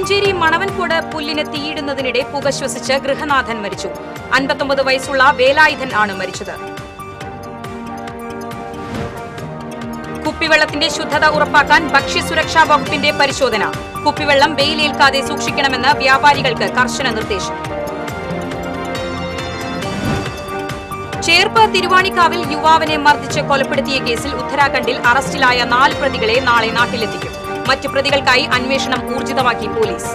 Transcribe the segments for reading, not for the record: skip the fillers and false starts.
പെരിഞ്ചേരി മണവൻകോട് പുല്ലിന് തീയിടുന്നതിനിടെ പുക ശ്വസിച്ച് ഗൃഹനാഥൻ മരിച്ചു. 59 വയസ്സുള്ള വേലായുധൻ ആണ് മരിച്ചത്. കുപ്പിവെള്ളത്തിന്റെ ശുദ്ധത ഉറപ്പാക്കാൻ ഭക്ഷ്യസുരക്ഷാ വകുപ്പിന്റെ പരിശോധന. കുപ്പിവെള്ളം വെയിലേൽക്കാതെ സൂക്ഷിക്കണമെന്ന് വ്യാപാരികൾക്ക് കർശന നിർദ്ദേശം. ചേർപ്പ് തിരുവാണിക്കാവിൽ യുവാവിനെ മർദ്ദിച്ച് കൊലപ്പെടുത്തിയ കേസിൽ ഉത്തരാഖണ്ഡിൽ അറസ്റ്റിലായ 4 പ്രതികളെ നാളെ നാട്ടിലെത്തിക്കും. മറ്റു പ്രതികൾക്കായി അന്വേഷണം ഊർജിതമാക്കി പോലീസ്.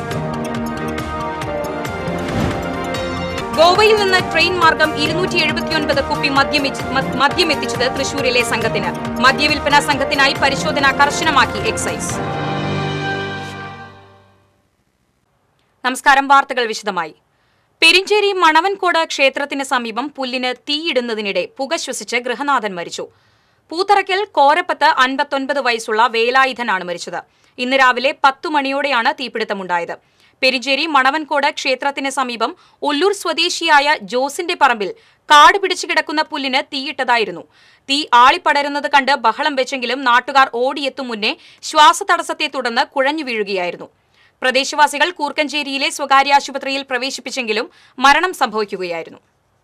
ഗോവയിൽ നിന്ന് ട്രെയിൻ മാർഗം 279 കുപ്പി മദ്യമെത്തിച്ചത് തൃശൂരിലെ സംഘത്തിന്. മദ്യവിൽപ്പന സംഘത്തിനായി പരിശോധന കർശനമാക്കി എക്സൈസ്. നമസ്കാരം. വാർത്തകൾ വിശദമായി. പെരിഞ്ചേരി മണവൻകോട് ക്ഷേത്രത്തിന് സമീപം പുല്ലിന് തീയിടുന്നതിനിടെ പുക ശ്വസിച്ച് ഗൃഹനാഥൻ മരിച്ചു. പൂത്തറയ്ക്കൽ കോരപ്പത്ത് 59 വയസ്സുള്ള വേലായുധനാണ് മരിച്ചത്. ഇന്ന് രാവിലെ 10 മണിയോടെയാണ് തീപിടുത്തമുണ്ടായത്. പെരിഞ്ചേരി മണവൻകോട് ക്ഷേത്രത്തിന് സമീപം ഒല്ലൂർ സ്വദേശിയായ ജോസിന്റെ പറമ്പിൽ കാട് പിടിച്ചു കിടക്കുന്ന പുല്ലിന് തീയിട്ടതായിരുന്നു. തീ ആളിപ്പടരുന്നത് കണ്ട് ബഹളം വെച്ചെങ്കിലും നാട്ടുകാർ ഓടിയെത്തും മുന്നേ ശ്വാസതടസ്സത്തെ തുടർന്ന് കുഴഞ്ഞു വീഴുകയായിരുന്നു. പ്രദേശവാസികൾ കൂർക്കഞ്ചേരിയിലെ സ്വകാര്യ ആശുപത്രിയിൽ പ്രവേശിപ്പിച്ചെങ്കിലും മരണം സംഭവിക്കുകയായിരുന്നു.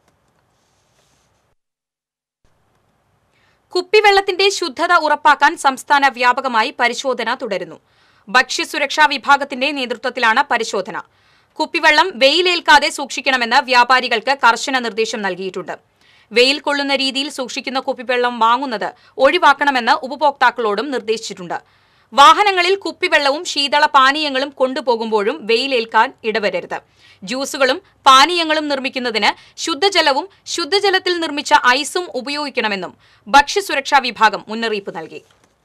കുപ്പിവെള്ളത്തിന്റെ ശുദ്ധത ഉറപ്പാക്കാൻ സംസ്ഥാന വ്യാപകമായി പരിശോധന തുടരുന്നു. ഭക്ഷ്യസുരക്ഷാ വിഭാഗത്തിന്റെ നേതൃത്വത്തിലാണ് പരിശോധന. കുപ്പിവെള്ളം വെയിലേൽക്കാതെ സൂക്ഷിക്കണമെന്ന് വ്യാപാരികൾക്ക് കർശന നിർദ്ദേശം നൽകിയിട്ടുണ്ട്. വെയിൽ കൊള്ളുന്ന രീതിയിൽ സൂക്ഷിക്കുന്ന കുപ്പിവെള്ളം വാങ്ങുന്നത് ഒഴിവാക്കണമെന്ന് ഉപഭോക്താക്കളോടും നിർദ്ദേശിച്ചിട്ടുണ്ട്. വാഹനങ്ങളിൽ കുപ്പിവെള്ളവും ശീതള പാനീയങ്ങളും കൊണ്ടുപോകുമ്പോഴും വെയിലേൽക്കാൻ ഇടവരരുത്. ജ്യൂസുകളും പാനീയങ്ങളും നിർമ്മിക്കുന്നതിന് ശുദ്ധജലവും ശുദ്ധജലത്തിൽ നിർമ്മിച്ച ഐസും ഉപയോഗിക്കണമെന്നും ഭക്ഷ്യസുരക്ഷാ വിഭാഗം മുന്നറിയിപ്പ് നൽകി.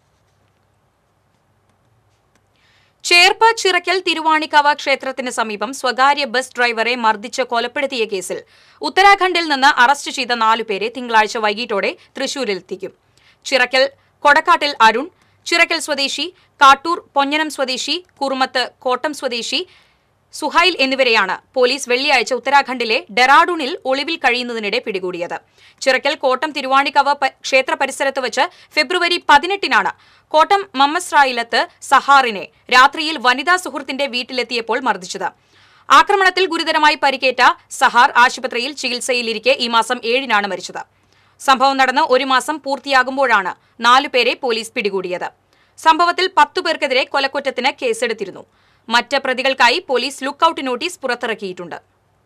ചേർപ്പ് ചിറക്കൽ തിരുവാണിക്കാവ് ക്ഷേത്രത്തിന് സമീപം സ്വകാര്യ ബസ് ഡ്രൈവറെ മർദ്ദിച്ച് കൊലപ്പെടുത്തിയ കേസിൽ ഉത്തരാഖണ്ഡിൽ നിന്ന് അറസ്റ്റ് ചെയ്ത 4 പേരെ തിങ്കളാഴ്ച വൈകിട്ടോടെ തൃശൂരിലെത്തിക്കും. ചിറക്കൽ കൊടക്കാട്ടിൽ അരുൺ, ചിറക്കൽ സ്വദേശി, കാട്ടൂർ പൊന്നനം സ്വദേശി, കുറുമത്ത് കോട്ടം സ്വദേശി സുഹൈൽ എന്നിവരെയാണ് പോലീസ് വെള്ളിയാഴ്ച ഉത്തരാഖണ്ഡിലെ ഡെറാഡൂണിൽ ഒളിവിൽ കഴിയുന്നതിനിടെ പിടികൂടിയത്. ചിറക്കൽ കോട്ടം തിരുവാണിക്കാവ് ക്ഷേത്ര പരിസരത്ത് വെച്ച് ഫെബ്രുവരി 18-നാണ് കോട്ടം മമ്മസ്രായിലത്ത് സഹാറിനെ രാത്രിയിൽ വനിതാ സുഹൃത്തിന്റെ വീട്ടിലെത്തിയപ്പോൾ മർദ്ദിച്ചത്. ആക്രമണത്തിൽ ഗുരുതരമായി പരിക്കേറ്റ സഹാർ ആശുപത്രിയിൽ ചികിത്സയിലിരിക്കെ ഈ മാസം 7-നാണ് മരിച്ചത്. സംഭവം നടന്ന് 1 മാസം പൂർത്തിയാകുമ്പോഴാണ് 4 പേരെ പോലീസ് പിടികൂടിയത്. സംഭവത്തിൽ 10 പേർക്കെതിരെ കൊലക്കുറ്റത്തിന് കേസെടുത്തിരുന്നു. മറ്റ് പ്രതികൾക്കായി പോലീസ് ലുക്കൌട്ട് നോട്ടീസ് പുറത്തിറക്കിയിട്ടുണ്ട്.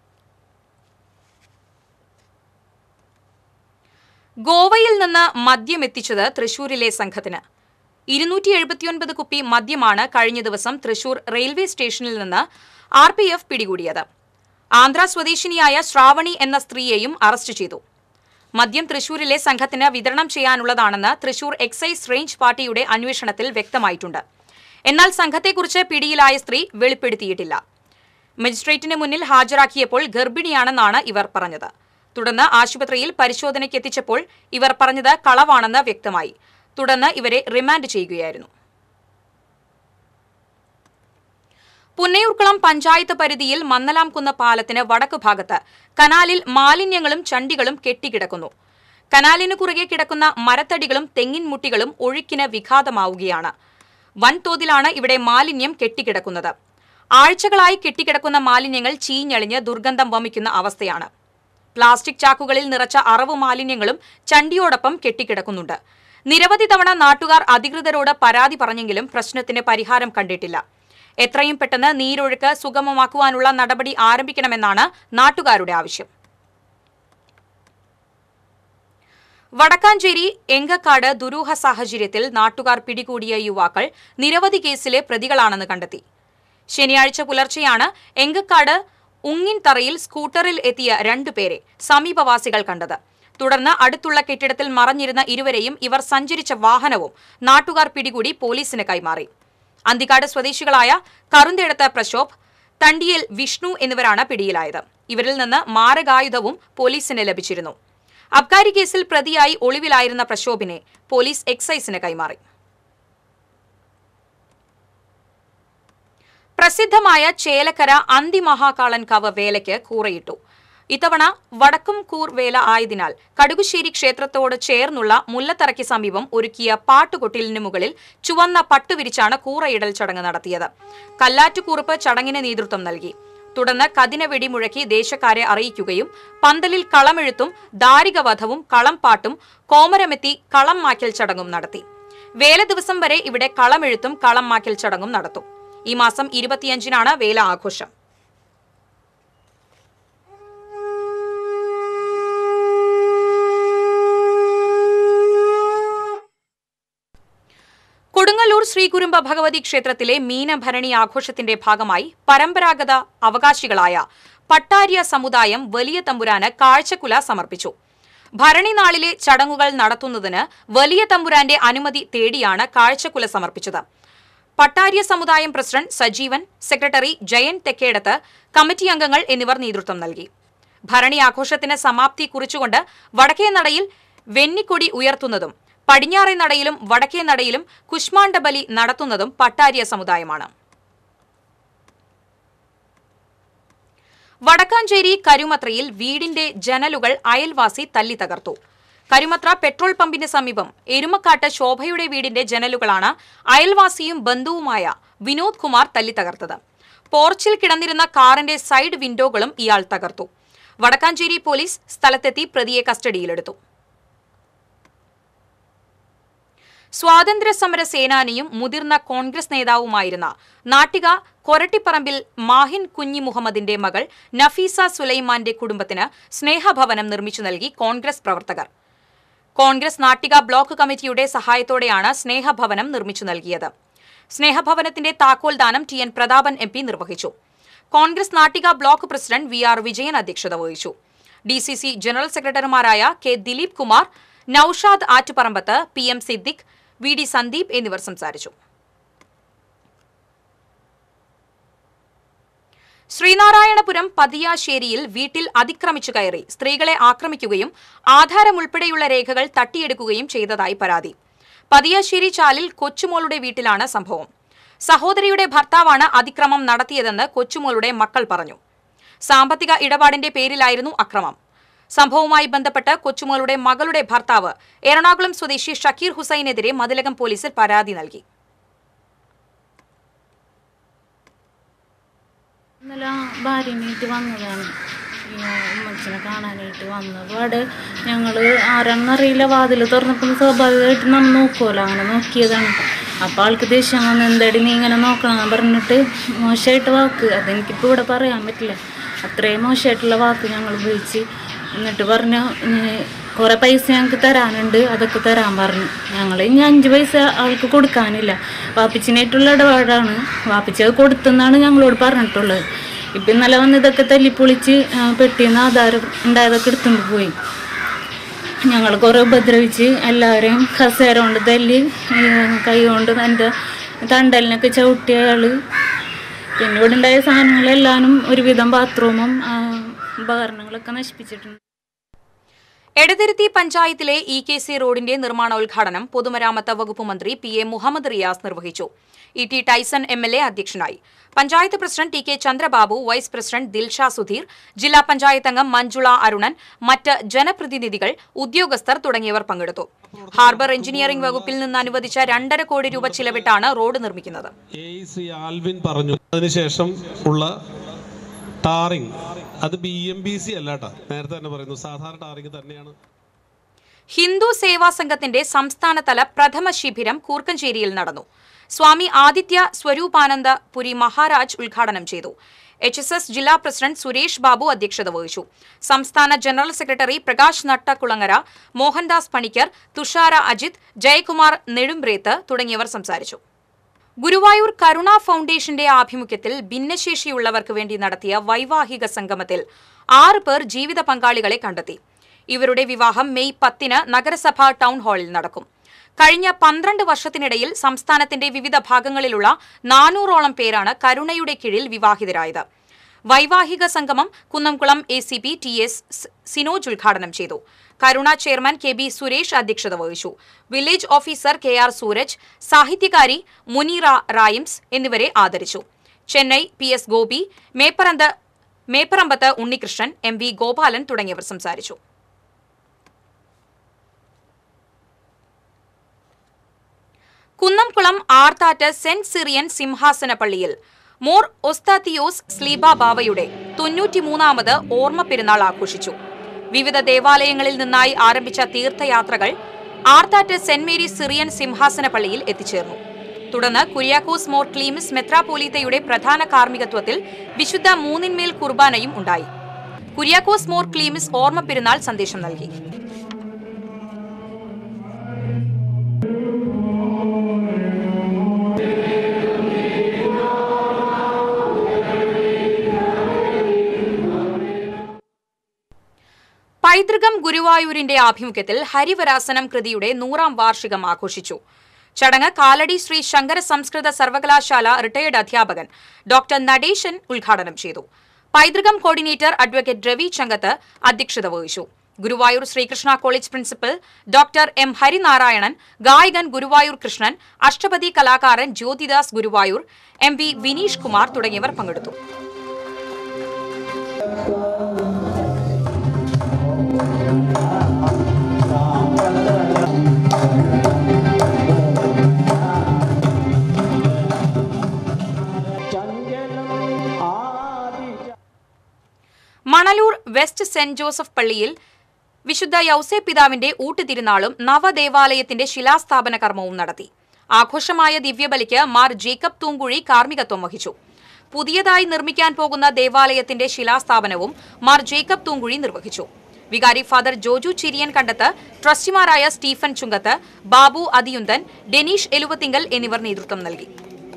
ഗോവയിൽ നിന്ന് മദ്യമെത്തിച്ചത് തൃശൂരിലെ സംഘത്തിന്. 279 കുപ്പി മദ്യമാണ് കഴിഞ്ഞ ദിവസം തൃശൂർ റെയിൽവേ സ്റ്റേഷനിൽ നിന്ന് RPF പിടികൂടിയത്. ആന്ധ്ര സ്വദേശിനിയായ ശ്രാവണി എന്ന സ്ത്രീയെയും അറസ്റ്റ് ചെയ്തു. മദ്യം തൃശൂരിലെ സംഘത്തിന് വിതരണം ചെയ്യാനുള്ളതാണെന്ന് തൃശൂർ എക്സൈസ് റേഞ്ച് പാർട്ടിയുടെ അന്വേഷണത്തിൽ വ്യക്തമായിട്ടുണ്ട്. എന്നാൽ സംഘത്തെക്കുറിച്ച് പിടിയിലായ സ്ത്രീ വെളിപ്പെടുത്തിയിട്ടില്ല. മജിസ്ട്രേറ്റിന് മുന്നിൽ ഹാജരാക്കിയപ്പോൾ ഗർഭിണിയാണെന്നാണ് ഇവർ പറഞ്ഞത്. തുടർന്ന് ആശുപത്രിയിൽ പരിശോധനയ്ക്കെത്തിച്ചപ്പോൾ ഇവർ പറഞ്ഞത് കളവാണെന്ന് വ്യക്തമായി. തുടർന്ന് ഇവരെ റിമാൻഡ് ചെയ്യുകയായിരുന്നു. പുന്നയൂർക്കുളം പഞ്ചായത്ത് പരിധിയിൽ മന്നലാംകുന്ന് പാലത്തിന് വടക്കു ഭാഗത്ത് കനാലിൽ മാലിന്യങ്ങളും ചണ്ടികളും കെട്ടിക്കിടക്കുന്നു. കനാലിന് കുറുകെ കിടക്കുന്ന മരത്തടികളും തെങ്ങിൻ മുട്ടികളും ഒഴുക്കിന് വിഘാതമാവുകയാണ്. വൻതോതിലാണ് ഇവിടെ മാലിന്യം കെട്ടിക്കിടക്കുന്നത്. ആഴ്ചകളായി കെട്ടിക്കിടക്കുന്ന മാലിന്യങ്ങൾ ചീഞ്ഞളിഞ്ഞ് ദുർഗന്ധം വമിക്കുന്ന അവസ്ഥയാണ്. പ്ലാസ്റ്റിക് ചാക്കുകളിൽ നിറച്ച അറവു മാലിന്യങ്ങളും ചണ്ടിയോടൊപ്പം കെട്ടിക്കിടക്കുന്നുണ്ട്. നിരവധി തവണ നാട്ടുകാർ അധികൃതരോട് പരാതി പറഞ്ഞെങ്കിലും പ്രശ്നത്തിന് പരിഹാരം കണ്ടിട്ടില്ല. എത്രയും പെട്ടെന്ന് നീരൊഴുക്ക് സുഗമമാക്കുവാനുള്ള നടപടി ആരംഭിക്കണമെന്നാണ് നാട്ടുകാരുടെ ആവശ്യം. വടക്കാഞ്ചേരി എങ്കക്കാട് ദുരൂഹ സാഹചര്യത്തിൽ നാട്ടുകാർ പിടികൂടിയ യുവാക്കൾ നിരവധി കേസിലെ പ്രതികളാണെന്ന് കണ്ടെത്തി. ശനിയാഴ്ച പുലർച്ചെയാണ് എങ്കക്കാട് ഉങ്ങിൻതറയിൽ സ്കൂട്ടറിൽ എത്തിയ 2 പേരെ സമീപവാസികൾ കണ്ടത്. തുടർന്ന് അടുത്തുള്ള കെട്ടിടത്തിൽ മറഞ്ഞിരുന്ന ഇരുവരെയും ഇവർ സഞ്ചരിച്ച വാഹനവും നാട്ടുകാർ പിടികൂടി പോലീസിന് കൈമാറി. അന്തിക്കാട് സ്വദേശികളായ കറുന്തേടത്ത് പ്രശോഭ്, തണ്ടിയിൽ വിഷ്ണു എന്നിവരാണ് പിടിയിലായത്. ഇവരിൽ നിന്ന് മാരകായുധവും പോലീസിന് ലഭിച്ചിരുന്നു. അബ്കാരി കേസിൽ പ്രതിയായി ഒളിവിലായിരുന്ന പ്രശോഭിനെ പോലീസ് എക്സൈസിന് കൈമാറി. പ്രസിദ്ധമായ ചേലക്കര അന്തിമഹാകാളൻകാവ് വേലയ്ക്ക് കൂറയിട്ടു. ഇത്തവണ വടക്കുംകൂർ വേല ആയതിനാൽ കടുകുശ്ശേരി ക്ഷേത്രത്തോട് ചേർന്നുള്ള മുല്ലത്തറയ്ക്ക് സമീപം ഒരുക്കിയ പാട്ടുകൊട്ടിലിനു മുകളിൽ ചുവന്ന പട്ടുവിരിച്ചാണ് കൂറയിടൽ ചടങ്ങ് നടത്തിയത്. കല്ലാറ്റുകുറുപ്പ് ചടങ്ങിന് നേതൃത്വം നൽകി. തുടർന്ന് കതിന വെടി മുഴക്കി ദേശക്കാരെ അറിയിക്കുകയും പന്തലിൽ കളമെഴുത്തും ദാരികവധവും കളംപാട്ടും കോമരമെത്തി കളം മാക്കൽ ചടങ്ങും നടത്തി. വേല ദിവസം വരെ ഇവിടെ കളമെഴുത്തും കളം മാക്കൽ ചടങ്ങും നടത്തും. ഈ മാസം 25-നാണ് വേല ആഘോഷം. കൊടുങ്ങല്ലൂർ ശ്രീകുരുമ്പ ഭഗവതി ക്ഷേത്രത്തിലെ മീനഭരണി ആഘോഷത്തിന്റെ ഭാഗമായി പരമ്പരാഗത അവകാശികളായ പട്ടാര്യ സമുദായം വലിയ തമ്പുരാന് കാഴ്ചക്കുല സമർപ്പിച്ചു. ഭരണി നാളിലെ ചടങ്ങുകൾ നടത്തുന്നതിന് വലിയ തമ്പുരാന്റെ അനുമതി തേടിയാണ് കാഴ്ചക്കുല സമർപ്പിച്ചത്. പട്ടാര്യ സമുദായം president Sajeevan, secretary Jayan Thekkedath, committee അംഗങ്ങൾ എന്നിവർ നേതൃത്വം നൽകി. ഭരണി ആഘോഷത്തിന് സമാപ്തി കുറിച്ചുകൊണ്ട് വടക്കേ നടയിൽ വെന്നിക്കൊടി ഉയർത്തുന്നതും പടിഞ്ഞാറേ നടയിലും വടക്കേ നടയിലും കുശ്മാണ്ഡബലി നടത്തുന്നതും പട്ടാര്യ സമുദായമാണ്. വടക്കാഞ്ചേരി കരുമത്രയിൽ വീടിന്റെ ജനലുകൾ അയൽവാസി തല്ലി തകർത്തു. കരുമത്ര പെട്രോൾ പമ്പിന് സമീപം എരുമക്കാട്ട് ശോഭയുടെ വീടിന്റെ ജനലുകളാണ് അയൽവാസിയും ബന്ധുവുമായ വിനോദ് കുമാർ തല്ലി തകർത്തത്. പോർച്ചിൽ കിടന്നിരുന്ന കാറിന്റെ സൈഡ് വിൻഡോകളും ഇയാൾ തകർത്തു. വടക്കാഞ്ചേരി പോലീസ് സ്ഥലത്തെത്തി പ്രതിയെ കസ്റ്റഡിയിലെടുത്തു. സ്വാതന്ത്ര്യ സമര സേനാനിയും മുതിർന്ന കോൺഗ്രസ് നേതാവുമായിരുന്ന നാട്ടിക കൊരട്ടിപ്പറമ്പിൽ മാഹിൻ കുഞ്ഞി മുഹമ്മദിന്റെ മകൾ നഫീസ സുലൈമാന്റെ കുടുംബത്തിന് സ്നേഹഭവനം നിർമ്മിച്ചു നൽകി കോൺഗ്രസ് പ്രവർത്തകർ. കോൺഗ്രസ് നാട്ടിക ബ്ലോക്ക് കമ്മിറ്റിയുടെ സഹായത്തോടെയാണ് സ്നേഹഭവനം നിർമ്മിച്ചു നൽകിയത്. സ്നേഹഭവനത്തിന്റെ താക്കോൽദാനം TN പ്രതാപൻ MP നിർവഹിച്ചു. Congress Nattika block president VR Vijayan അധ്യക്ഷത വഹിച്ചു. DCC ജനറൽ സെക്രട്ടറിമാരായ K Dileep Kumar, Noushad Attuparambath, PM Siddique, VD Sandeep എന്നിവർ സംസാരിച്ചു. ശ്രീനാരായണപുരം പതിയാശ്ശേരിയിൽ വീട്ടിൽ അതിക്രമിച്ചു കയറി സ്ത്രീകളെ ആക്രമിക്കുകയും ആധാരം ഉൾപ്പെടെയുള്ള രേഖകൾ തട്ടിയെടുക്കുകയും ചെയ്തതായി പരാതി. പതിയാശ്ശേരി ചാലിൽ കൊച്ചുമോളുടെ വീട്ടിലാണ് സംഭവം. സഹോദരിയുടെ ഭർത്താവാണ് അതിക്രമം നടത്തിയതെന്ന് കൊച്ചുമോളുടെ മക്കൾ പറഞ്ഞു. സാമ്പത്തിക ഇടപാടിന്റെ പേരിലായിരുന്നു അക്രമം. സംഭവവുമായി ബന്ധപ്പെട്ട് കൊച്ചുമോളുടെ മകളുടെ ഭർത്താവ് എറണാകുളം സ്വദേശി ഷക്കീർ ഹുസൈനെതിരെ മതിലകം പോലീസിൽ പരാതി നൽകി. ഇന്നലെ ഭാര്യനായിട്ട് വന്നതാണ്. ഉമ്മച്ചനെ കാണാനായിട്ട് വന്നപാട് ഞങ്ങൾ ആരാണെന്നറിയില്ല, വാതിൽ തുറന്നപ്പോൾ സ്വാഭാവികമായിട്ട് നമ്മൾ നോക്കുമല്ലോ, അങ്ങനെ നോക്കിയതാണ്. അപ്പോൾ ആൾക്ക് ദേഷ്യം വന്ന് എന്താടി നീ ഇങ്ങനെ നോക്കണം പറഞ്ഞിട്ട് മോശമായിട്ട് വാക്ക്, അതെനിക്കിപ്പോൾ ഇവിടെ പറയാൻ പറ്റില്ല, അത്രയും മോശമായിട്ടുള്ള വാക്ക് ഞങ്ങൾ ഉപയോഗിച്ച്. എന്നിട്ട് പറഞ്ഞു കുറേ പൈസ ഞങ്ങൾക്ക് തരാനുണ്ട്, അതൊക്കെ തരാൻ പറഞ്ഞു. ഞങ്ങൾ ഇനി 5 പൈസ ആൾക്ക് കൊടുക്കാനില്ല, വാപ്പിച്ചിനായിട്ടുള്ള ഇടപാടാണ്, വാപ്പിച്ച് അത് കൊടുത്തെന്നാണ് ഞങ്ങളോട് പറഞ്ഞിട്ടുള്ളത്. ഇപ്പം ഇന്നലെ വന്ന് ഇതൊക്കെ തല്ലിപ്പൊളിച്ച് പെട്ടിന്ന് ആധാരം ഉണ്ടായതൊക്കെ എടുത്തുകൊണ്ട് പോയി. ഞങ്ങൾ കുറേ ഉപദ്രവിച്ച് എല്ലാവരെയും കസേര കൊണ്ട് തല്ലി, കൈ കൊണ്ട് എൻ്റെ തണ്ടലിനൊക്കെ ചവിട്ടിയ ആൾ. പിന്നെ ഇവിടെ ഉണ്ടായ സാധനങ്ങളെല്ലാവരും ഒരുവിധം ബാത്റൂമും ഉപകരണങ്ങളൊക്കെ നശിപ്പിച്ചിട്ടുണ്ട്. എടതിരുത്തി പഞ്ചായത്തിലെ EKC റോഡിന്റെ നിർമ്മാണോദ്ഘാടനം പൊതുമരാമത്ത് വകുപ്പ് മന്ത്രി PA മുഹമ്മദ് റിയാസ് നിർവഹിച്ചു. ET ടൈസൺ MLA അധ്യക്ഷനായി. Panchayat president TK Chandrababu, vice president Dilsha Sudheer, ജില്ലാ പഞ്ചായത്ത് അംഗം മഞ്ജുള അരുണൻ, മറ്റ് ജനപ്രതിനിധികൾ, ഉദ്യോഗസ്ഥർ തുടങ്ങിയവർ പങ്കെടുത്തു. ഹാർബർ എഞ്ചിനീയറിംഗ് വകുപ്പിൽ നിന്ന് അനുവദിച്ച 2.5 കോടി രൂപ ചിലവിട്ടാണ് റോഡ് നിർമ്മിക്കുന്നത്. അതിനുശേഷം ഉള്ള ടാറിംഗ് അത് BMBC അല്ലാട്ടാ, നേരത്തെ തന്നെ പറയുന്നു, സാധാരണ ടാറിംഗ് തന്നെയാണ്. ഹിന്ദു സേവാ സംഘത്തിന്റെ സംസ്ഥാനതല പ്രഥമ ശിബിരം കൂർക്കഞ്ചേരിയിൽ നടന്നു. സ്വാമി ആദിത്യ സ്വരൂപാനന്ദ പുരി മഹാരാജ് ഉദ്ഘാടനം ചെയ്തു. HSS ജില്ലാ പ്രസിഡന്റ് സുരേഷ് ബാബു അധ്യക്ഷത വഹിച്ചു. സംസ്ഥാന ജനറൽ സെക്രട്ടറി പ്രകാശ് നട്ടക്കുളങ്ങര, മോഹൻദാസ് പണിക്കർ, തുഷാര അജിത്, ജയകുമാർ നെടുംബ്രേത്ത് തുടങ്ങിയവർ സംസാരിച്ചു. ഗുരുവായൂർ കരുണ ഫൗണ്ടേഷന്റെ ആഭിമുഖ്യത്തിൽ ഭിന്നശേഷിയുള്ളവർക്ക് വേണ്ടി നടത്തിയ വൈവാഹിക സംഗമത്തിൽ 6 പേർ ജീവിത പങ്കാളികളെ കണ്ടെത്തി. ഇവരുടെ വിവാഹം മെയ് 10 നഗരസഭാ ടൗൺ ഹാളിൽ നടക്കും. കഴിഞ്ഞ 12 വർഷത്തിനിടയിൽ സംസ്ഥാനത്തിന്റെ വിവിധ ഭാഗങ്ങളിലുള്ള 400ഓളം പേരാണ് കരുണയുടെ കീഴിൽ വിവാഹിതരായത്. വൈവാഹിക സംഗമം കുന്നംകുളം ACP TS സിനോജ് ഉദ്ഘാടനം ചെയ്തു. കരുണ ചെയർമാൻ KB സുരേഷ് അധ്യക്ഷത വഹിച്ചു. വില്ലേജ് ഓഫീസർ KR സൂരജ്, സാഹിത്യകാരി മുനീറ റായിംസ് എന്നിവരെ ആദരിച്ചു. ചെന്നൈ PS ഗോപി, മേപ്പറന്ത് മേപ്പറമ്പത്ത് ഉണ്ണികൃഷ്ണൻ, MV ഗോപാലൻ തുടങ്ങിയവർ സംസാരിച്ചു. കുന്നംകുളം ആർത്താറ്റ് സെന്റ് സിറിയൻ സിംഹാസന പള്ളിയിൽ മോർ ഒസ്താത്തിയോസ് സ്ലീബ ബാവയുടെ 93ാമത് ഓർമ്മ പെരുന്നാൾ ആഘോഷിച്ചു. വിവിധ ദേവാലയങ്ങളിൽ നിന്നായി ആരംഭിച്ച തീർത്ഥയാത്രകൾ ആർത്താറ്റ് സെന്റ് മേരീസ് സിറിയൻ സിംഹാസന പള്ളിയിൽ എത്തിച്ചേർന്നു. തുടർന്ന് കുര്യാക്കോസ് മോർ ക്ലീമിസ് മെത്രാപോലീത്തയുടെ പ്രധാന കാർമ്മികത്വത്തിൽ വിശുദ്ധ മൂന്നിന്മേൽ കുർബാനയും ഉണ്ടായി. കുര്യാക്കോസ് മോർ ക്ലീമിസ് ഓർമ്മ പെരുന്നാൾ സന്ദേശം നൽകി. പൈതൃകം ഗുരുവായൂരിന്റെ ആഭിമുഖ്യത്തിൽ ഹരിവരാസനം കൃതിയുടെ 100ാം വാർഷികം ആഘോഷിച്ചു. ചടങ്ങ് കാലടി ശ്രീ ശങ്കര സംസ്കൃത സർവകലാശാല റിട്ടയർഡ് അധ്യാപകൻ ഡോക്ടർ നടേശൻ ഉദ്ഘാടനം ചെയ്തു. പൈതൃകം കോർഡിനേറ്റർ അഡ്വക്കേറ്റ് രവി ചങ്കത്ത് അധ്യക്ഷത വഹിച്ചു. Guruvayur Sreekrishna college principal doctor M Harinarayanan, ഗായകൻ ഗുരുവായൂർ കൃഷ്ണൻ, അഷ്ടപതി കലാകാരൻ ജ്യോതിദാസ് ഗുരുവായൂർ, MV വിനീഷ് കുമാർ തുടങ്ങിയവർ പങ്കെടുത്തു. മണലൂർ വെസ്റ്റ് സെന്റ് ജോസഫ് പള്ളിയിൽ വിശുദ്ധ യൗസേ പിതാവിന്റെ ഊട്ടുതിരുനാളും നവദേവാലയത്തിന്റെ ശിലാസ്ഥാപന കർമ്മവും നടത്തി. ആഘോഷമായ ദിവ്യബലിക്ക് മാർ ജേക്കബ് തൂങ്കുഴി കാർമ്മികത്വം വഹിച്ചു. പുതിയതായി നിർമ്മിക്കാൻ പോകുന്ന ദേവാലയത്തിന്റെ ശിലാസ്ഥാപനവും മാർ ജേക്കബ് തൂങ്കുഴി നിർവഹിച്ചു. വികാരി ഫാദർ ജോജു ചിരിയൻ കണ്ടത്ത്, ട്രസ്റ്റിമാരായ സ്റ്റീഫൻ ചുങ്കത്ത്, ബാബു അതിയുന്തൻ, ഡെനീഷ് എലുവത്തിങ്കൽ എന്നിവർ നേതൃത്വം നൽകി.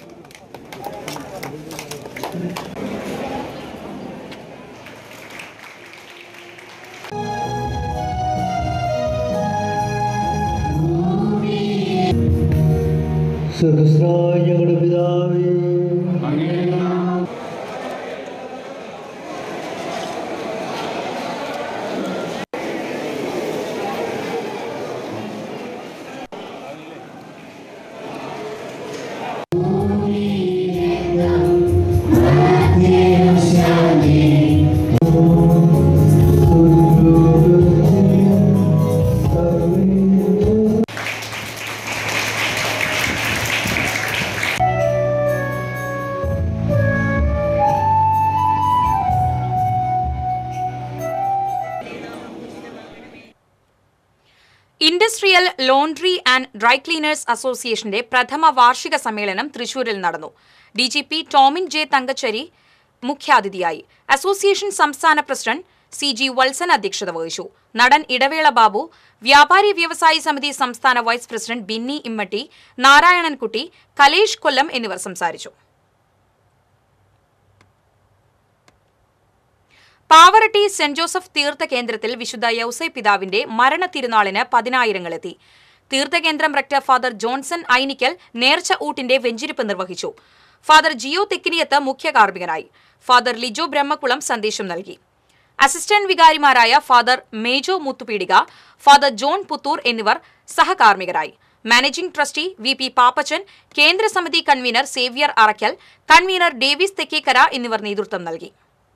ഞങ്ങളുടെ പിതാവേ, industrial laundry and dry cleaners അസോസിയേഷന്റെ പ്രഥമ വാർഷിക സമ്മേളനം തൃശൂരിൽ നടന്നു. DGP ടോമിൻ ജെ തങ്കച്ചേരി മുഖ്യാതിഥിയായി. അസോസിയേഷൻ സംസ്ഥാന പ്രസിഡന്റ് CG വത്സൻ അധ്യക്ഷത വഹിച്ചു. നടൻ ഇടവേള ബാബു, വ്യാപാരി വ്യവസായി സമിതി സംസ്ഥാന വൈസ് പ്രസിഡന്റ് ബിന്നി ഇമ്മട്ടി, നാരായണൻകുട്ടി, കലേഷ് കൊല്ലം എന്നിവർ സംസാരിച്ചു. പാവറട്ടി സെന്റ് ജോസഫ് തീർത്ഥ കേന്ദ്രത്തിൽ വിശുദ്ധ യൗസേ പിതാവിന്റെ മരണ തിരുനാളിന് 10,000 എത്തി. തീർത്ഥകേന്ദ്രം റക്ടർ ഫാദർ ജോൺസൺ ഐനിക്കൽ നേർച്ച ഊട്ടിന്റെ വെഞ്ചിരിപ്പ് നിർവഹിച്ചു. ഫാദർ ജിയോ തെക്കിനിയത്ത് മുഖ്യ കാർമ്മികനായി. ഫാദർ ലിജോ ബ്രഹ്മകുളം സന്ദേശം നൽകി. അസിസ്റ്റന്റ് വികാരിമാരായ father Mejo Muthupeedika, father John Puthur എന്നിവർ സഹകാർമ്മികരായി. മാനേജിംഗ് ട്രസ്റ്റി VP പാപ്പച്ചൻ, കേന്ദ്ര സമിതി convener Xavier Arakkal, convener Davis Thekkekara എന്നിവർ നേതൃത്വം നൽകി.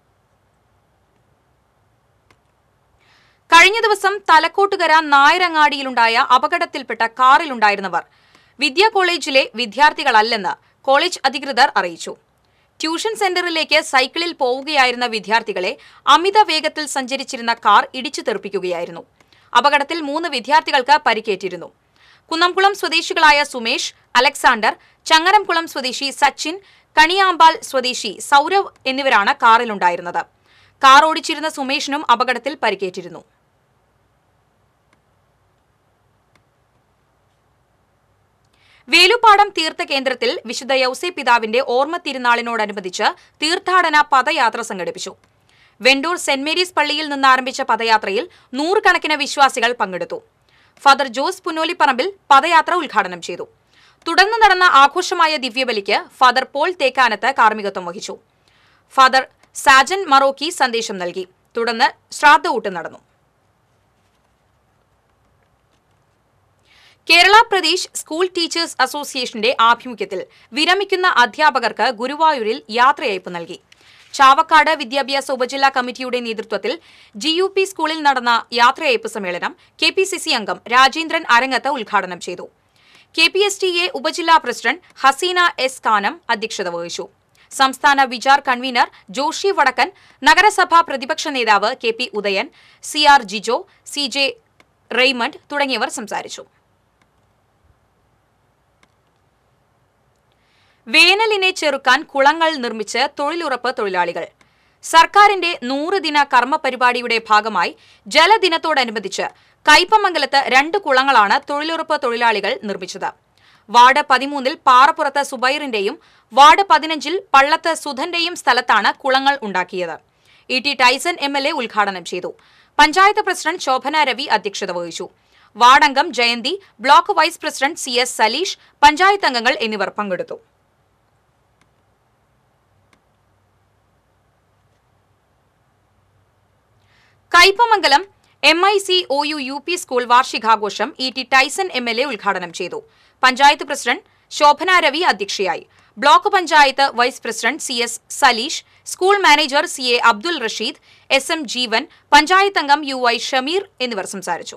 കഴിഞ്ഞ ദിവസം തലക്കോട്ടുകര നായരങ്ങാടിയിലുണ്ടായ അപകടത്തിൽപ്പെട്ട കാറിലുണ്ടായിരുന്നവർ വിദ്യാ കോളേജിലെ വിദ്യാർത്ഥികളല്ലെന്ന് കോളേജ് അധികൃതർ അറിയിച്ചു. ട്യൂഷൻ സെന്ററിലേക്ക് സൈക്കിളിൽ പോവുകയായിരുന്ന വിദ്യാർത്ഥികളെ അമിത വേഗത്തിൽ സഞ്ചരിച്ചിരുന്ന കാർ ഇടിച്ചു തെറിപ്പിക്കുകയായിരുന്നു. അപകടത്തിൽ 3 വിദ്യാർത്ഥികൾക്ക് പരിക്കേറ്റിരുന്നു. കുന്നംകുളം സ്വദേശികളായ സുമേഷ്, അലക്സാണ്ടർ, ചങ്ങരംകുളം സ്വദേശി സച്ചിൻ, കണിയാമ്പാൽ സ്വദേശി സൗരവ് എന്നിവരാണ് കാറിലുണ്ടായിരുന്നത്. കാർ ഓടിച്ചിരുന്ന സുമേഷിനും അപകടത്തിൽ പരിക്കേറ്റിരുന്നു. വേലുപ്പാടം തീർത്ഥകേന്ദ്രത്തിൽ വിശുദ്ധ യൗസേ പിതാവിന്റെ ഓർമ്മ തിരുനാളിനോടനുബന്ധിച്ച് തീർത്ഥാടന പദയാത്ര സംഘടിപ്പിച്ചു. വെണ്ടൂർ സെന്റ് മേരീസ് പള്ളിയിൽ നിന്ന് ആരംഭിച്ച പദയാത്രയിൽ 100 കണക്കിന് വിശ്വാസികൾ പങ്കെടുത്തു. ഫാദർ ജോസ് പുന്നോലിപ്പറമ്പിൽ പദയാത്ര ഉദ്ഘാടനം ചെയ്തു. തുടർന്ന് നടന്ന ആഘോഷമായ ദിവ്യബലിക്ക് ഫാദർ പോൾ തേക്കാനത്ത് കാർമ്മികത്വം വഹിച്ചു. ഫാദർ സാജൻ മറോക്കി സന്ദേശം നൽകി. തുടർന്ന് ശ്രാദ്ധഊട്ട് നടന്നു. കേരള പ്രദേശ് സ്കൂൾ ടീച്ചേഴ്സ് അസോസിയേഷന്റെ ആഭിമുഖ്യത്തിൽ വിരമിക്കുന്ന അധ്യാപകർക്ക് ഗുരുവായൂരിൽ യാത്രയയപ്പ് നൽകി. ചാവക്കാട് വിദ്യാഭ്യാസ ഉപജില്ലാ കമ്മിറ്റിയുടെ നേതൃത്വത്തിൽ GUP സ്കൂളിൽ നടന്ന യാത്രയയപ്പ് സമ്മേളനം KPCC അംഗം രാജേന്ദ്രൻ അരങ്ങത്ത് ഉദ്ഘാടനം ചെയ്തു. KPSTA ഉപജില്ലാ പ്രസിഡന്റ് ഹസീന S. കാനം അധ്യക്ഷത വഹിച്ചു. സംസ്ഥാന വിചാർ കൺവീനർ ജോഷി വടക്കൻ, നഗരസഭാ പ്രതിപക്ഷ നേതാവ് KP Udayan, CR Jijo, CJ Raymond തുടങ്ങിയവർ സംസാരിച്ചു. വേനലിനെ ചെറുക്കാൻ കുളങ്ങൾ നിർമ്മിച്ച് തൊഴിലുറപ്പ് തൊഴിലാളികൾ. സർക്കാരിന്റെ 100 ദിന കർമ്മ പരിപാടിയുടെ ഭാഗമായി ജലദിനത്തോടനുബന്ധിച്ച് കയ്പമംഗലത്ത് 2 കുളങ്ങളാണ് തൊഴിലുറപ്പ് തൊഴിലാളികൾ നിർമ്മിച്ചത്. വാർഡ് 13-ൽ പാറപ്പുറത്ത് സുബൈറിന്റെയും വാർഡ് 15-ൽ പള്ളത്ത് സുധന്റെയും സ്ഥലത്താണ് കുളങ്ങൾ ഉണ്ടാക്കിയത്. ET ടൈസൺ MLA ഉദ്ഘാടനം ചെയ്തു. പഞ്ചായത്ത് പ്രസിഡന്റ് ശോഭന രവി അധ്യക്ഷത വഹിച്ചു. വാർഡംഗം Jayanthi, block vice president CS Saleesh, panchayat അംഗങ്ങൾ എന്നിവർ പങ്കെടുത്തു. Kaipamangalam MIC OU UP school വാർഷികാഘോഷം ET ടൈസൺ MLA ഉദ്ഘാടനം ചെയ്തു. പഞ്ചായത്ത് പ്രസിഡന്റ് ശോഭന രവി അധ്യക്ഷയായി. Block panchayat vice president CS Saleesh, school manager CA Abdul Rasheed, SM Jeevan, panchayat അംഗം UI ഷമീർ എന്നിവർ സംസാരിച്ചു.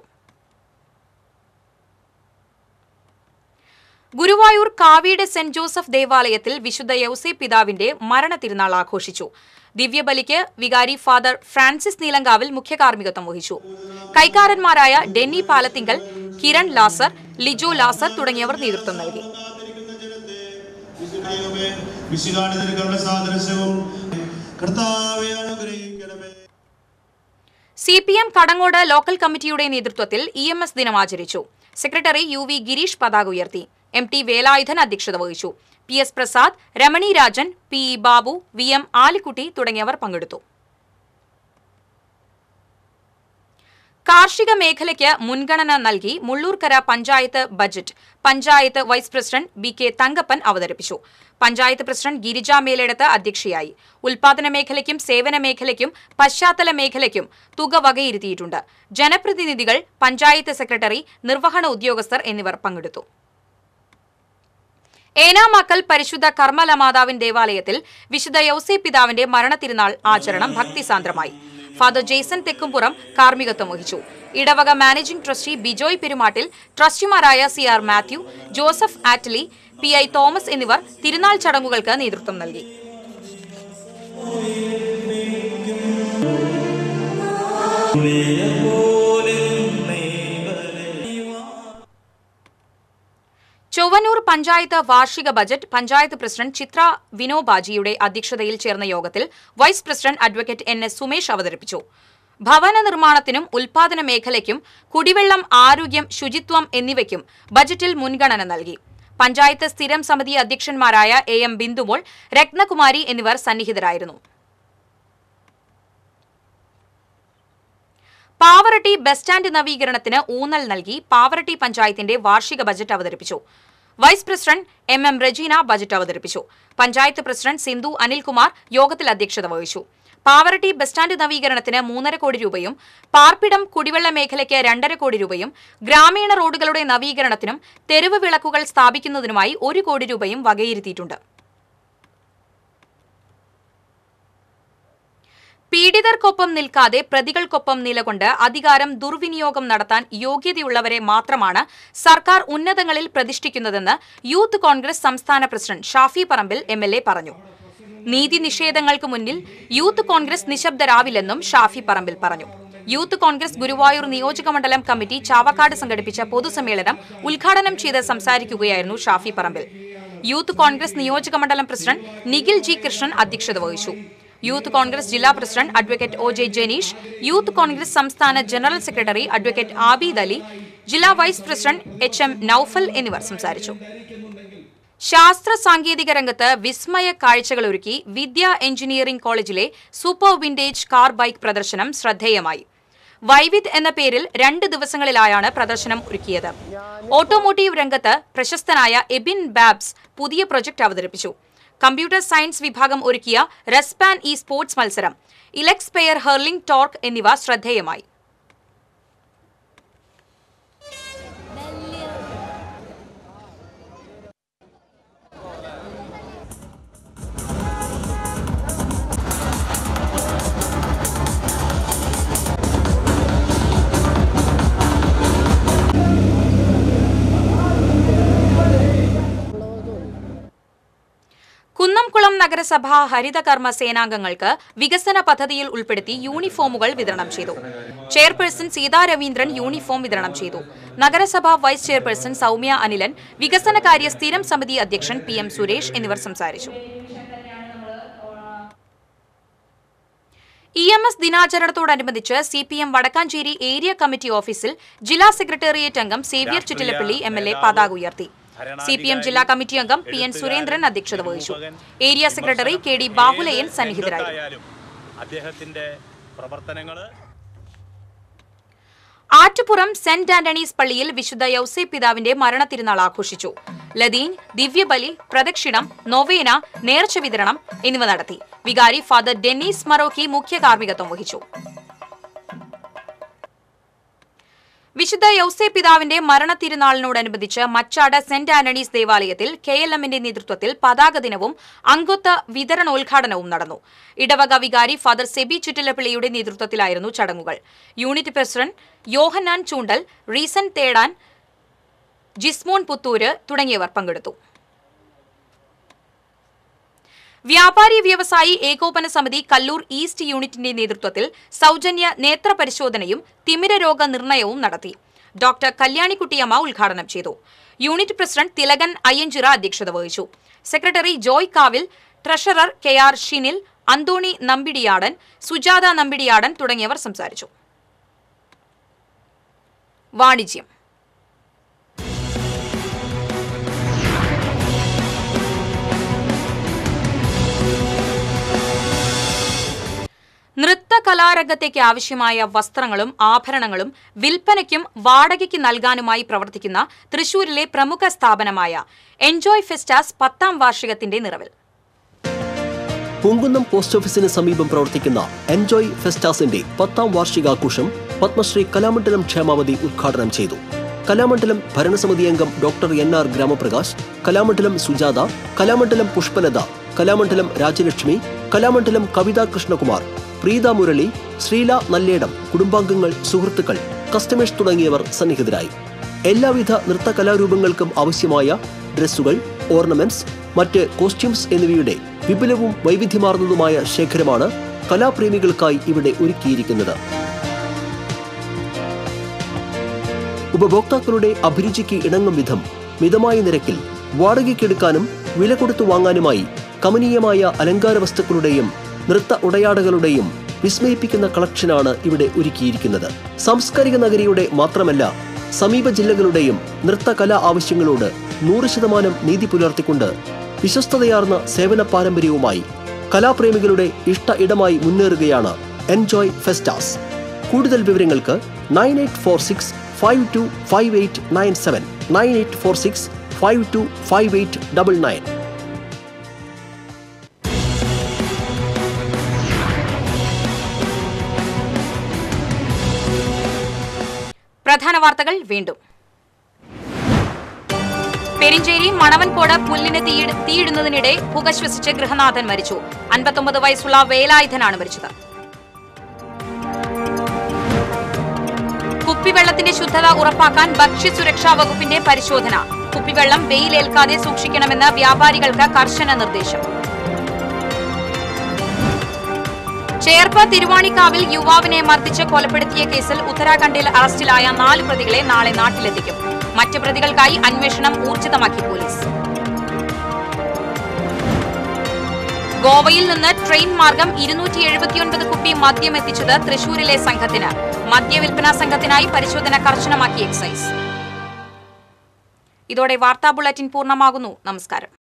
ഗുരുവായൂർ കാവീട് സെന്റ് ജോസഫ് ദേവാലയത്തിൽ വിശുദ്ധ യൗസേപ്പ് പിതാവിന്റെ മരണ തിരുനാൾ ആഘോഷിച്ചു. ദിവ്യബലിക്ക് വികാരി ഫാദർ ഫ്രാൻസിസ് നീലങ്കാവിൽ മുഖ്യകാർമ്മികത്വം വഹിച്ചു. കൈക്കാരന്മാരായ ഡെന്നി പാലത്തിങ്കൽ, കിരൺ ലാസർ, ലിജോ ലാസർ തുടങ്ങിയവർ നേതൃത്വം നൽകി. CPM കടങ്ങോട് ലോക്കൽ കമ്മിറ്റിയുടെ നേതൃത്വത്തിൽ EMS ദിനം ആചരിച്ചു. സെക്രട്ടറി UV ഗിരീഷ് പതാക ഉയർത്തി. MT വേലായുധൻ അധ്യക്ഷത വഹിച്ചു. PS Prasad, Ramani Rajan, PE Babu, VM Alikutty തുടങ്ങിയവർ പങ്കെടുത്തു. കാർഷിക മേഖലയ്ക്ക് മുൻഗണന നൽകി Mullurkara panchayat budget panchayat vice president BK Thankappan അവതരിപ്പിച്ചു. പഞ്ചായത്ത് പ്രസിഡന്റ് ഗിരിജ മേലെടുത്ത് അധ്യക്ഷയായി. ഉൽപാദന മേഖലയ്ക്കും സേവന മേഖലയ്ക്കും പശ്ചാത്തല മേഖലയ്ക്കും തുക വകയിരുത്തിയിട്ടുണ്ട്. ജനപ്രതിനിധികൾ, പഞ്ചായത്ത് സെക്രട്ടറി, നിർവഹണ ഉദ്യോഗസ്ഥർ എന്നിവർ പങ്കെടുത്തു. ഏനാമാക്കൽ പരിശുദ്ധ കർമ്മല മാതാവിൻ ദേവാലയത്തിൽ വിശുദ്ധ യൗസേപ്പ് പിതാവിന്റെ മരണത്തിരുനാൾ ആചരണം ഭക്തിസാന്ദ്രമായി. ഫാദർ ജെയ്സൺ തെക്കുംപുറം കാർമ്മികത്വം വഹിച്ചു. ഇടവക മാനേജിംഗ് ട്രസ്റ്റി ബിജോയ് പെരുമാട്ടിൽ, ട്രസ്റ്റിമാരായ CR Mathew, Joseph Attely, PI Thomas എന്നിവർ തിരുനാൾ ചടങ്ങുകൾക്ക് നേതൃത്വം നൽകി. ചൊവ്വന്നൂർ പഞ്ചായത്ത് വാർഷിക ബജറ്റ് പഞ്ചായത്ത് പ്രസിഡന്റ് ചിത്ര വിനോബാജിയുടെ അധ്യക്ഷതയിൽ ചേർന്ന യോഗത്തിൽ vice president advocate NS Sumesh അവതരിപ്പിച്ചു. ഭവന നിർമ്മാണത്തിനും ഉൽപാദന മേഖലയ്ക്കും കുടിവെള്ളം, ആരോഗ്യം, ശുചിത്വം എന്നിവയ്ക്കും ബജറ്റിൽ മുൻഗണന നൽകി. പഞ്ചായത്ത് സ്ഥിരം സമിതി അധ്യക്ഷന്മാരായ AM ബിന്ദുമോൾ, രത്നകുമാരി എന്നിവർ സന്നിഹിതരായിരുന്നു. പാവറട്ടി ബസ് സ്റ്റാൻഡ് നവീകരണത്തിന് ഊന്നൽ നൽകി പാവറട്ടി പഞ്ചായത്തിന്റെ വാർഷിക ബജറ്റ് അവതരിപ്പിച്ചു. Vice president MM Rajeena budget അവതരിപ്പിച്ചു. പഞ്ചായത്ത് പ്രസിഡന്റ് സിന്ധു അനിൽകുമാർ യോഗത്തിൽ അധ്യക്ഷത വഹിച്ചു. പാവറട്ടി ബസ് സ്റ്റാൻഡ് നവീകരണത്തിന് 3.5 കോടി രൂപയും പാർപ്പിടം കുടിവെള്ള മേഖലയ്ക്ക് 2.5 കോടി രൂപയും ഗ്രാമീണ റോഡുകളുടെ നവീകരണത്തിനും തെരുവ് വിളക്കുകൾ സ്ഥാപിക്കുന്നതിനുമായി 1 കോടി രൂപയും വകയിരുത്തിയിട്ടുണ്ട്. പീഡിതർക്കൊപ്പം നിൽക്കാതെ പ്രതികൾക്കൊപ്പം നിലകൊണ്ട് അധികാരം ദുർവിനിയോഗം നടത്താൻ യോഗ്യതയുള്ളവരെ മാത്രമാണ് സർക്കാർ ഉന്നതങ്ങളിൽ പ്രതിഷ്ഠിക്കുന്നതെന്ന് യൂത്ത് കോൺഗ്രസ് സംസ്ഥാന പ്രസിഡന്റ് ഷാഫി പറമ്പിൽ MLA പറഞ്ഞു. നീതി നിഷേധങ്ങൾക്ക് മുന്നിൽ യൂത്ത് കോൺഗ്രസ് നിശബ്ദരാവില്ലെന്നും ഷാഫി പറമ്പിൽ പറഞ്ഞു. യൂത്ത് കോൺഗ്രസ് ഗുരുവായൂർ നിയോജകമണ്ഡലം കമ്മിറ്റി ചാവക്കാട് സംഘടിപ്പിച്ച പൊതുസമ്മേളനം ഉദ്ഘാടനം ചെയ്ത് സംസാരിക്കുകയായിരുന്നു ഷാഫി പറമ്പിൽ. യൂത്ത് കോൺഗ്രസ് നിയോജകമണ്ഡലം പ്രസിഡന്റ് നിഖിൽ G. കൃഷ്ണൻ അധ്യക്ഷത വഹിച്ചു. യൂത്ത് കോൺഗ്രസ് ജില്ലാ president advocate OJ Janeesh, youth Congress സംസ്ഥാന general secretary advocate Abid Ali, ജില്ലാ വൈസ് പ്രസിഡന്റ് HM നൌഫൽ എന്നിവർ സംസാരിച്ചു. ശാസ്ത്ര സാങ്കേതിക രംഗത്ത് വിസ്മയ കാഴ്ചകളൊരുക്കി വിദ്യ എഞ്ചിനീയറിംഗ് കോളേജിലെ സൂപ്പർ വിന്റേജ് കാർ ബൈക്ക് പ്രദർശനം ശ്രദ്ധേയമായി. വൈവിധ് എന്ന പേരിൽ 2 ദിവസങ്ങളിലായാണ് പ്രദർശനം ഒരുക്കിയത്. ഓട്ടോമോട്ടീവ് രംഗത്ത് പ്രശസ്തനായ എബിൻ ബാബ്സ് പുതിയ പ്രൊജക്ട് അവതരിപ്പിച്ചു. കമ്പ്യൂട്ടർ സയൻസ് വിഭാഗം ഒരുക്കിയ റെസ്പാൻ സ്പോർട്സ് മത്സരം, ഇലക്സ് പെയർ ഹെർലിംഗ് ടോർക്ക് എന്നിവ ശ്രദ്ധേയമായി. നഗരസഭ ഹരിതകർമ്മ സേനാംഗങ്ങൾക്ക് വികസന പദ്ധതിയിൽ ഉൾപ്പെടുത്തി യൂണിഫോമുകൾ വിതരണം ചെയ്തു. ചെയർപേഴ്സൺ സീതാ രവീന്ദ്രൻ യൂണിഫോം വിതരണം ചെയ്തു. നഗരസഭ വൈസ് ചെയർപേഴ്സൺ സൗമ്യ അനിലൻ, വികസനകാര്യ സ്ഥിരം സമിതി അധ്യക്ഷൻ PM സുരേഷ് എന്നിവർ സംസാരിച്ചു. EMS ദിനാചരണത്തോടനുബന്ധിച്ച് CPM വടക്കാഞ്ചേരി ഏരിയ കമ്മിറ്റി ഓഫീസിൽ ജില്ലാ സെക്രട്ടേറിയറ്റ് അംഗം സേവ്യർ ചുറ്റിലപ്പള്ളി MLA പതാക ഉയർത്തി. CPM ജില്ലാ കമ്മിറ്റി അംഗം PN സുരേന്ദ്രൻ അധ്യക്ഷത വഹിച്ചു. ഏരിയ സെക്രട്ടറി KD ബാഹുലയൻ സന്നിഹിതരായി. ആറ്റുപുറം സെന്റ് ആന്റണീസ് പള്ളിയിൽ വിശുദ്ധ യൗസേപ്പ് പിതാവിന്റെ മരണത്തിരുനാൾ ആഘോഷിച്ചു. ലദീൻ, ദിവ്യബലി, പ്രദക്ഷിണം, നൊവേന, നേർച്ച വിതരണം എന്നിവ നടത്തി. വികാരി ഫാദർ ഡെന്നീസ് മറോക്കി മുഖ്യ കാർമ്മികത്വം വഹിച്ചു. വിശുദ്ധ യൗസേപ്പ് പിതാവിന്റെ മരണത്തിരുനാളിനോടനുബന്ധിച്ച് മച്ചാട് സെന്റ് ആന്റണീസ് ദേവാലയത്തിൽ KLMന്റെ നേതൃത്വത്തിൽ പതാക ദിനവും അംഗത്വ വിതരണോദ്ഘാടനവും നടന്നു. ഇടവക വികാരി ഫാദർ സെബി ചുറ്റിലപ്പള്ളിയുടെ നേതൃത്വത്തിലായിരുന്നു ചടങ്ങുകൾ. യൂണിറ്റ് പ്രസിഡന്റ് യോഹന്നാൻ ചൂണ്ടൽ, റീസൻ തേടാൻ, ജിസ്മോൻ പുത്തൂര് തുടങ്ങിയവർ പങ്കെടുത്തു. വ്യാപാരി വ്യവസായി ഏകോപന സമിതി കല്ലൂർ ഈസ്റ്റ് യൂണിറ്റിന്റെ നേതൃത്വത്തിൽ സൗജന്യ നേത്ര പരിശോധനയും തിമിര രോഗ നിർണയവും നടത്തി. ഡോക്ടർ കല്യാണിക്കുട്ടിയമ്മ ഉദ്ഘാടനം ചെയ്തു. യൂണിറ്റ് പ്രസിഡന്റ് തിലകൻ അയ്യഞ്ചിറ അധ്യക്ഷത വഹിച്ചു. Secretary Joy Kavil, treasurer KR Shinil, Antony Nambidiyadan, Sujatha Nambidiyadan തുടങ്ങിയവർ സംസാരിച്ചു. വാണിജ്യം. നൃത്ത കലാരംഗത്തേക്ക് ആവശ്യമായ വസ്ത്രങ്ങളും ആഭരണങ്ങളും വിൽപ്പനയ്ക്കും വാടകയ്ക്ക് നൽകാനുമായി പ്രവർത്തിക്കുന്ന തൃശൂരിലെ പ്രമുഖ സ്ഥാപനമായ എൻജോയ് ഫെസ്റ്റാസ് 10ാം വാർഷികത്തിന്റെ നിറവിൽ. പൂങ്കുന്നം പോസ്റ്റ് ഓഫീസിന് സമീപം പ്രവർത്തിക്കുന്ന എൻജോയ് ഫെസ്റ്റാസിന്റെ 10ാം വാർഷികാഘോഷം പത്മശ്രീ കലാമണ്ഡലം ക്ഷേമാവതി ഉദ്ഘാടനം ചെയ്തു. കലാമണ്ഡലം ഭരണസമിതി അംഗം ഡോക്ടർ NR ഗ്രാമപ്രകാശ്, കലാമണ്ഡലം സുജാത, കലാമണ്ഡലം പുഷ്പലത, കലാമണ്ഡലം രാജലക്ഷ്മി, കലാമണ്ഡലം കവിതാ കൃഷ്ണകുമാർ, പ്രീത മുരളി, ശ്രീല നല്ലേടം, കുടുംബാംഗങ്ങൾ, സുഹൃത്തുക്കൾ, കസ്റ്റമേഴ്സ് തുടങ്ങിയവർ സന്നിഹിതരായി. എല്ലാവിധ നൃത്ത കലാരൂപങ്ങൾക്കും ആവശ്യമായ ഡ്രസ്സുകൾ, ഓർണമെന്റ്സ്, മറ്റ് കോസ്റ്റ്യൂംസ് എന്നിവയുടെ വിപുലവും വൈവിധ്യമാർന്നതുമായ ശേഖരമാണ് കലാപ്രേമികൾക്കായി ഇവിടെ ഒരുക്കിയിരിക്കുന്നത്. ഉപഭോക്താക്കളുടെ അഭിരുചിക്ക് ഇണങ്ങും വിധം മിതമായ നിരക്കിൽ വാടകയ്ക്കെടുക്കാനും വില കൊടുത്തു വാങ്ങാനുമായി കമനീയമായ അലങ്കാര വസ്തുക്കളുടെയും നൃത്ത ഉടയാടകളുടെയും വിസ്മയിപ്പിക്കുന്ന കളക്ഷനാണ് ഇവിടെ ഒരുക്കിയിരിക്കുന്നത്. സാംസ്കാരിക നഗരിയുടെ മാത്രമല്ല സമീപ ജില്ലകളുടെയും നൃത്ത കലാ ആവശ്യങ്ങളോട് 100% നീതി പുലർത്തിക്കൊണ്ട് വിശ്വസ്തതയാർന്ന സേവന പാരമ്പര്യവുമായി കലാപ്രേമികളുടെ ഇഷ്ട ഇടമായി മുന്നേറുകയാണ് എൻജോയ് ഫെസ്റ്റാസ്. കൂടുതൽ വിവരങ്ങൾക്ക് 9846525897 9846525899. പ്രധാന വാർത്തകൾ വീണ്ടും. പെരിഞ്ചേരി മണവൻകോട് പുല്ലിന് തീയിടുന്നതിനിടെ പുക ശ്വസിച്ച് ഗൃഹനാഥൻ മരിച്ചു. 59 വയസ്സുള്ള വേലായുധനാണ് മരിച്ചത്. കുപ്പിവെള്ളത്തിന്റെ ശുദ്ധത ഉറപ്പാക്കാൻ ഭക്ഷ്യസുരക്ഷാ വകുപ്പിന്റെ പരിശോധന. കുപ്പിവെള്ളം വെയിലേൽക്കാതെ സൂക്ഷിക്കണമെന്ന് വ്യാപാരികൾക്ക് കർശന നിർദ്ദേശം. ചേർപ്പ് തിരുവാണിക്കാവിൽ യുവാവിനെ മർദ്ദിച്ച് കൊലപ്പെടുത്തിയ കേസിൽ ഉത്തരാഖണ്ഡിൽ അറസ്റ്റിലായ 4 പ്രതികളെ നാളെ നാട്ടിലെത്തിക്കും. മറ്റ് പ്രതികൾക്കായി അന്വേഷണം ഊർജിതമാക്കി പോലീസ്. ഗോവയിൽ നിന്ന് ട്രെയിൻ മാർഗം 279 കുപ്പി മദ്യം എത്തിച്ചത് തൃശൂരിലെ സംഘത്തിന്. മദ്യവിൽപ്പനാ സംഘത്തിനായി പരിശോധന കർശനമാക്കി എക്സൈസ്. ഇതോടെ വാർത്താ ബുള്ളറ്റിൻ പൂർണ്ണമാകുന്നു. നമസ്കാരം.